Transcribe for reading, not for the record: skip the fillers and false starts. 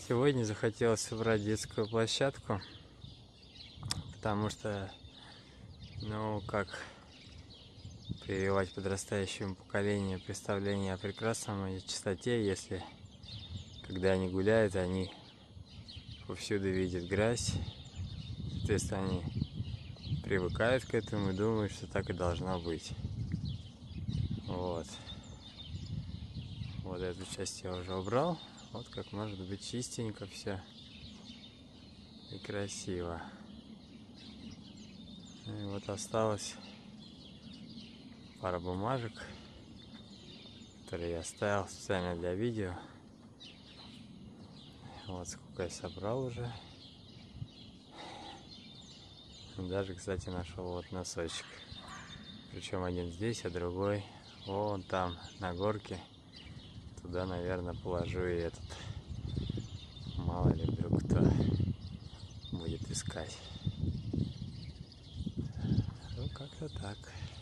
Сегодня захотелось собрать детскую площадку, потому что, как прививать подрастающему поколению представление о прекрасном и чистоте, если, когда они гуляют, они повсюду видят грязь, соответственно, они привыкают к этому и думают, что так и должно быть. Вот эту часть я уже убрал. Вот как может быть чистенько все и красиво. И вот осталось пара бумажек, которые я оставил специально для видео. Вот сколько я собрал уже. Даже, кстати, нашел вот носочек. Причем один здесь, а другой вон там, на горке. Туда, наверное, положу и этот. Мало ли вдруг кто будет искать. Ну, как-то так.